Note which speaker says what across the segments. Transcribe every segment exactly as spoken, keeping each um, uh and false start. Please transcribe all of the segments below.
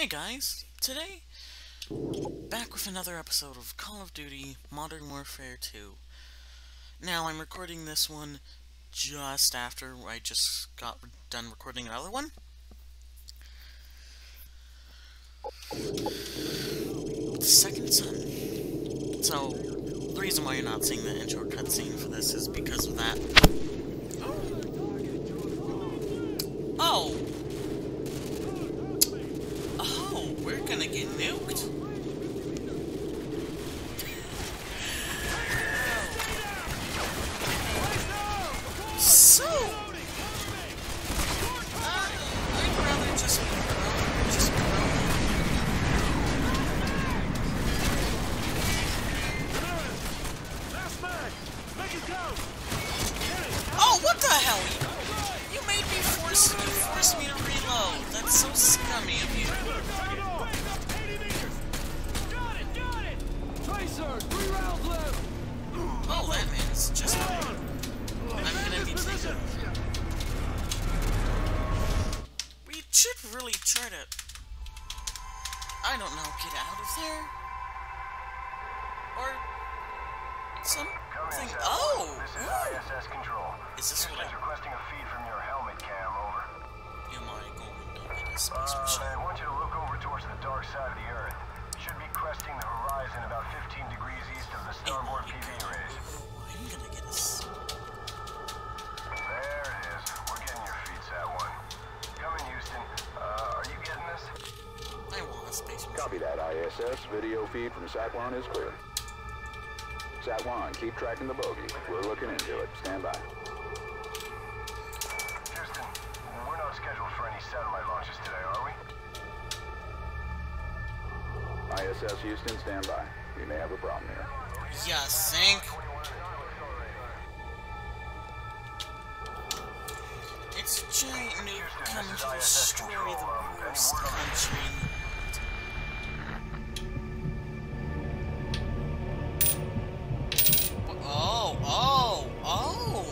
Speaker 1: Hey guys, today, back with another episode of Call of Duty Modern Warfare two. Now, I'm recording this one just after I just got done recording another one. The second son. So, the reason why you're not seeing the intro cutscene for this is because of that. Oh! Oh, we're gonna get nuked. So, uh, I'd rather just be grown, just grown. Oh, what the hell? You made me force, you forced me to reload. That's so scummy of you. Oh, that man's just... I'm gonna be taken. We should really try to... I don't know, get out of there? Or... something... Oh!
Speaker 2: This is I S S Control.
Speaker 1: Is this what I...
Speaker 2: requesting a feed from your helmet cam, over.
Speaker 1: Am I going to get a space
Speaker 2: Uh,
Speaker 1: machine?
Speaker 2: I want you to look over towards the dark side of the Earth. Should be cresting the horizon about fifteen degrees east of the starboard P V rays.
Speaker 1: I'm gonna get us.
Speaker 2: There it is. We're getting your feet, Sat one. Come in, Houston. Uh, are you getting this?
Speaker 1: I want a space machine.
Speaker 3: Copy that, I S S. Video feed from Sat one is clear. Sat one, keep tracking the bogey. We're looking into it. Stand by.
Speaker 2: Houston, we're not scheduled for any satellite launches today, are we?
Speaker 3: I S S Houston, stand by. We may have a problem here.
Speaker 1: You think? It's a giant nuke coming to destroy the worst country in the world. Oh, oh, oh!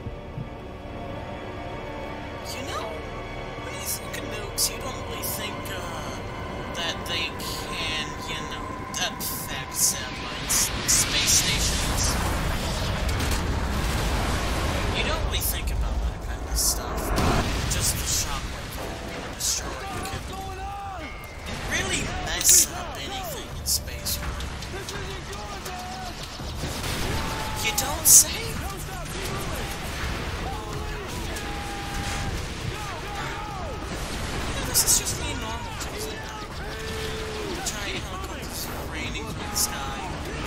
Speaker 1: You know, when you think of nukes, you don't really think, uh, that they can, you know, affect satellites, space stations. You don't really think about that kind of stuff. Just the shockwave can destroy you can really mess up anything in space. You don't say? No, this is just me normal Tuesday night. Giant helicopters raining from the sky.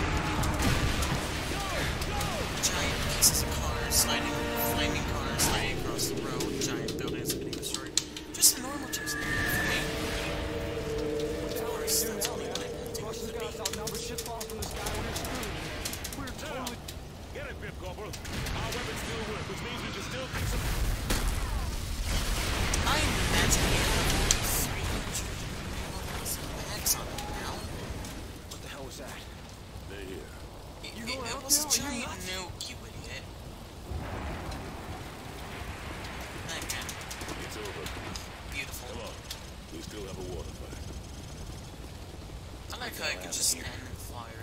Speaker 1: Giant pieces of cars sliding, flaming cars sliding across the road. Giant buildings getting destroyed. Just a normal Tuesday night for me. Of course, that's only what I'm hunting to be.
Speaker 4: Get it, Pip Corporal. Our weapons still work, which means we can still fix them.
Speaker 1: I imagine we have three hundred max on it now.
Speaker 4: What the hell was that? They're here.
Speaker 1: It, it, it was a giant nuke, you idiot. Okay.
Speaker 4: It's over.
Speaker 1: Beautiful.
Speaker 4: Come on. We still have a water fight.
Speaker 1: I like how I could just stand and fire.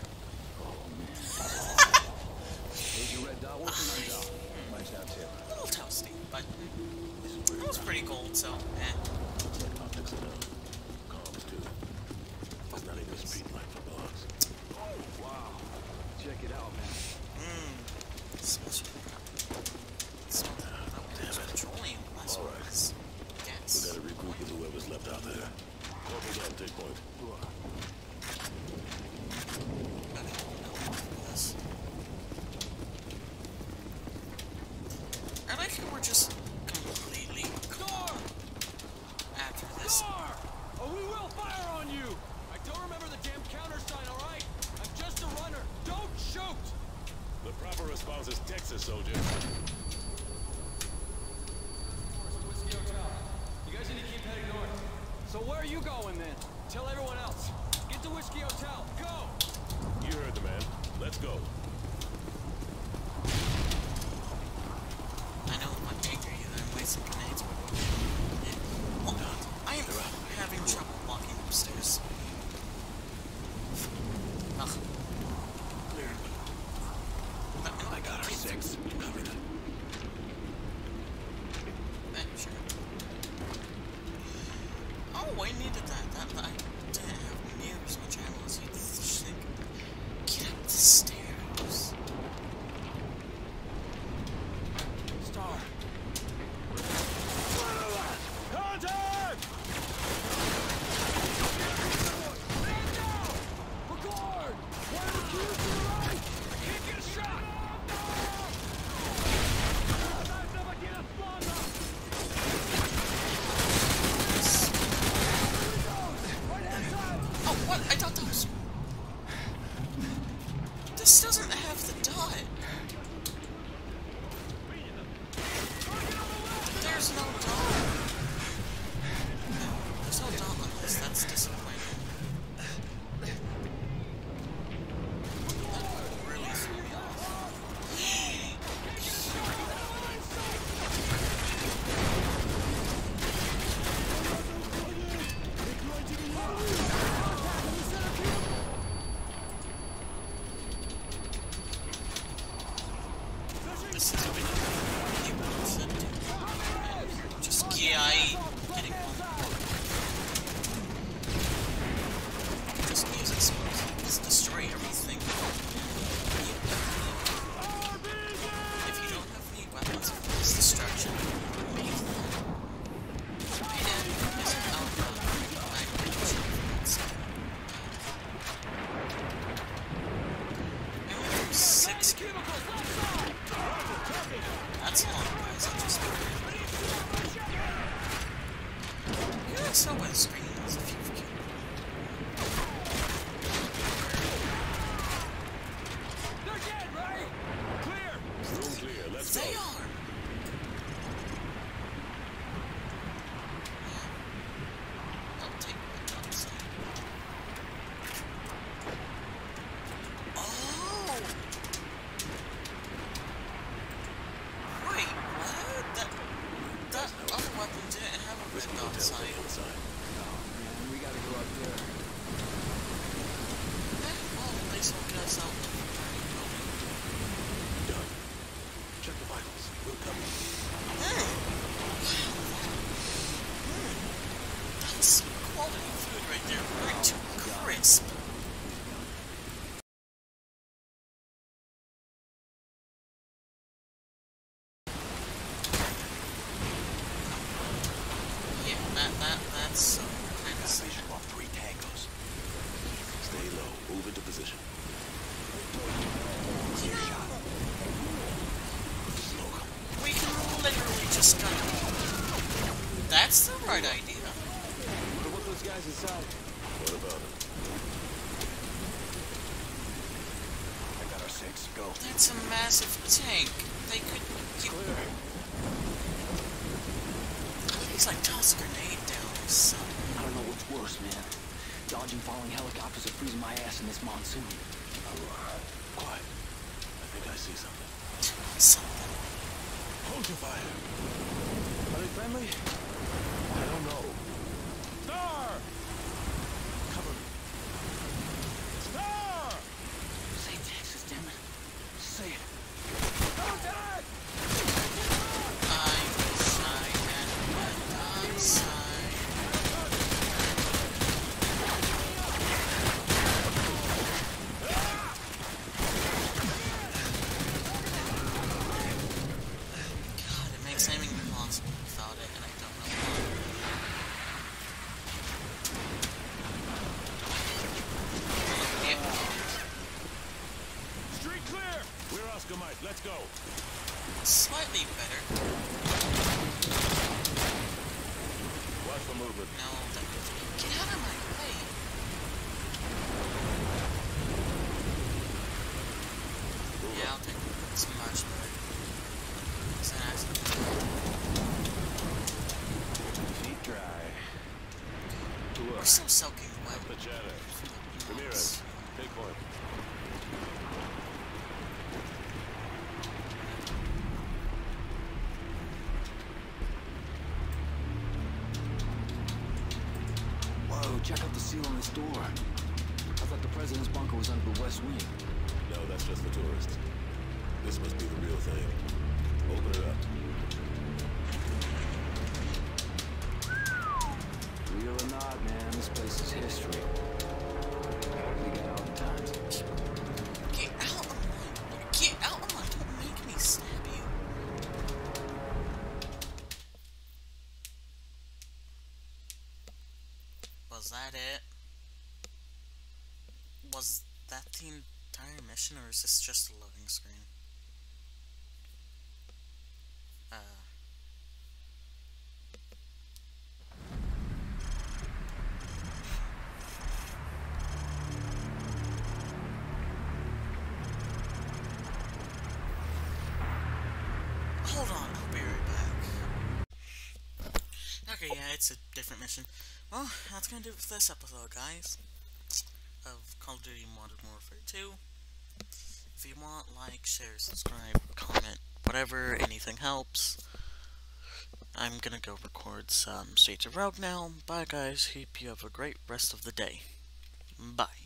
Speaker 1: A little toasty, but it was pretty cold, so eh.
Speaker 4: Optics enough. Comms too. It's not even speed light for blocks.
Speaker 5: Oh, wow. Check it out, man.
Speaker 1: Mmm. Smells smells like petroleum. That's what it is.
Speaker 4: We
Speaker 1: Gas.
Speaker 4: gotta regroup with whoever's left out there. Corporal's on take point.
Speaker 1: I like how we're just completely gone after this.
Speaker 5: Oh, we will fire on you! I don't remember the damn countersign, alright? I'm just a runner. Don't shoot!
Speaker 4: The proper response is Texas, soldier.
Speaker 5: Whiskey Hotel. You guys need to keep heading north. So where are you going then? Tell everyone else. Get to Whiskey Hotel. Go!
Speaker 4: You heard the man. Let's go.
Speaker 1: I know I'm angry that I'm wasting grenades, but I am having trouble walking upstairs. I needed that. That I didn't have near as much ammo as you'd think. Get up the stairs.
Speaker 5: Star. Contact! Man down! Record! One of the cubes to the right! I can't get a shot!
Speaker 1: Oh, what? I thought that was... This doesn't have the dot. There's no dot. No, there's no dot on this. That's disappointing. That really threw me off. This is what you said to me. Just, yeah, I getting home. Just use explosives, destroy everything. If you don't have any weapons of mass destruction, make them. And is an alpha, I really should have said. I went from six chemicals. That's a long guys, I just you can tell by the screens if you've killed.
Speaker 5: They're dead, right? Clear!
Speaker 4: Room clear, let's
Speaker 1: They
Speaker 4: go.
Speaker 1: are! I'll take my job site. Oh! Wait, what? That, that other weapon didn't have a red dot sign.
Speaker 4: Inside.
Speaker 5: Man, we gotta go up there.
Speaker 1: Eh, well, at least it'll get us out of the burning building.
Speaker 4: Done. Check the vitals. We'll come.
Speaker 1: Mm. Mm. That's quality food right there. Very too crisp. Yeah, that, that, that's uh, kind of
Speaker 4: Vision on three tangos. Stay low. Move into position.
Speaker 1: You know,
Speaker 4: Smoke 'em.
Speaker 1: we can literally just go. That's the right idea.
Speaker 5: What about those guys inside?
Speaker 4: What about it?
Speaker 5: I got our six. Go.
Speaker 1: That's a massive tank. They could. You,
Speaker 5: Clear.
Speaker 1: he's like toss a grenade down or something.
Speaker 6: I don't know what's worse, man. Dodging falling helicopters or freezing my ass in this monsoon.
Speaker 4: Quiet. I think I see something.
Speaker 1: Something.
Speaker 4: Hold your fire.
Speaker 5: Are they friendly?
Speaker 4: I don't know.
Speaker 5: Star!
Speaker 4: Cover me.
Speaker 5: Star!
Speaker 6: Say Texas, damn it. Say it.
Speaker 5: Contact!
Speaker 1: I wish I had went outside. God, it makes aiming impossible without it, and I don't know why. Yeah.
Speaker 4: Street clear. We're Oscar Mike. Let's go.
Speaker 1: Slightly better.
Speaker 4: Watch for movement.
Speaker 1: No, that, get out of my way. Yeah, I'll take some marshmallow. Is that accident?
Speaker 5: Feet dry.
Speaker 1: We're still soaking wet.
Speaker 4: The chatter.
Speaker 1: from the
Speaker 4: Ramirez,
Speaker 1: moss.
Speaker 4: take point.
Speaker 6: Whoa, check out the seal on this door. I thought the president's bunker was under the west wing.
Speaker 4: No, that's just for tourists. This must be the real thing. Open it up.
Speaker 6: Real or not,
Speaker 1: Was that it? Was that the entire mission, or is this just a loading screen? Uh... Hold on, I'll be right back. Okay, yeah, it's a different mission. Well, that's gonna do it for this episode, guys, of Call of Duty Modern Warfare two. If you want, like, share, subscribe, comment, whatever, anything helps. I'm gonna go record some Streets of Rogue now. Bye, guys. Hope you have a great rest of the day. Bye.